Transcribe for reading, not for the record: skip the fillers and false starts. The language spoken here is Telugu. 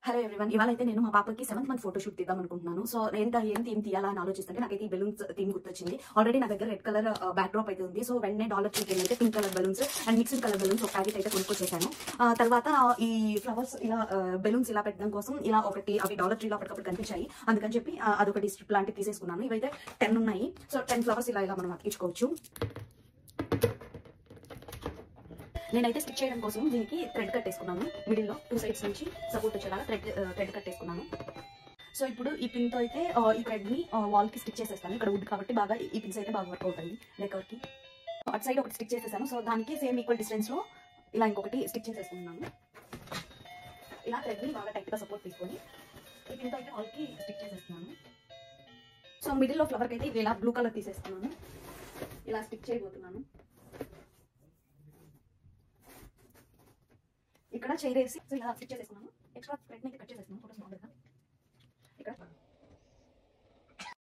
హలో ఎవ్రీవన్, ఇవాళ అయితే నేను మా పాపకి 7th మంత్ ఫోటోషూట్ తీద్దాం అనుకుంటున్నాను. సో ఏం థీమ్ తీయాలా అని ఆలోచిస్తుంటే నాకైతే ఈ బెలూన్స్ థీమ్ గుర్తొచ్చింది. ఆల్రెడీ నా దగ్గర రెడ్ కలర్ బ్యాక్ డ్రాప్ అయితే ఉంది. సో వెంటనే డాలర్ చికెన్ అయితే pink colour balloons and mixed colour balloons ఒక ప్యాకెట్ అయితే కొనుక్కొచ్చేసాను. తర్వాత ఈ ఫ్లవర్స్ ఇలా బెలూన్స్ ఇలా పెట్టడం కోసం ఇలా ఒకటి అవి డాలర్ ట్రీలో అప్పటికప్పుడు కనిపించాయి. అందుకని చెప్పి అదొకటి స్ట్రిప్ లాంటివి తీసేసుకున్నాను. ఇవైతే 10 ఉన్నాయి. సో 10 ఫ్లవర్స్ ఇలా మనం అతికించుకోవచ్చు. నేనైతే స్టిచ్ చేయడం కోసం దీనికి థ్రెడ్ కట్టేసుకున్నాను. మిడిల్లో 2 సైడ్స్ నుంచి సపోర్ట్ వచ్చేలాగా థ్రెడ్ కట్టేసుకున్నాను. సో ఇప్పుడు ఈ పిన్ తో అయితే ఈ థ్రెడ్ ని వాల్ కి స్టిచ్ చేసేస్తాను. ఇక్కడ వుడ్ కాబట్టి బాగా ఈ పిన్స్ అయితే బాగా వర్క్ అవుతుంది డెకర్ కి. అటు సైడ్ ఒకటి స్టిచ్ చేసేసాను. సో దానికి సేమ్ ఈక్వల్ డిస్టెన్స్ లో ఇలా ఇంకొకటి స్టిచ్ చేసేసుకున్నాను. ఇలా థ్రెడ్ ని బాగా టైట్ గా సపోర్ట్ తీసుకొని ఈ పిన్ తో అయితే వాల్ కి స్టిచ్ చేసేస్తున్నాను. సో మిడిల్ లో ఫ్లవర్ కి అయితే ఇలా బ్లూ కలర్ తీసేస్తున్నాను. ఇలా స్టిచ్ చేయబోతున్నాను. ఇక్కడ చైర్ వేసి ఇలా స్టిచ్ చేసేసుకున్నాను. ఎక్స్ట్రా థ్రెడ్ అయితే కట్ చేసేస్తున్నాను. ఫోటోస్ బాగుంటుంది.